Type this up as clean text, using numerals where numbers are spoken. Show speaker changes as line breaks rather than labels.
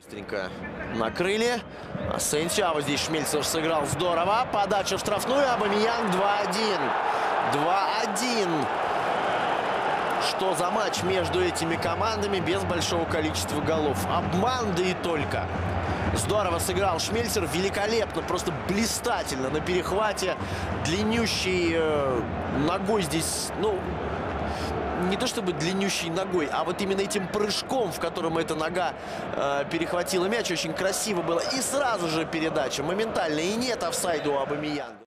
Быстренько накрыли. Асенсио, вот здесь Шмельцер сыграл здорово. Подача в штрафную. Абамиян 2-1. 2-1. Что за матч между этими командами без большого количества голов? Обман, да и только. Здорово сыграл Шмельцер. Великолепно, просто блистательно на перехвате. Длиннющий ногой здесь, ну, не то чтобы длиннющей ногой, а вот именно этим прыжком, в котором эта нога перехватила мяч. Очень красиво было. И сразу же передача моментально. И нет офсайда у Абамиянга.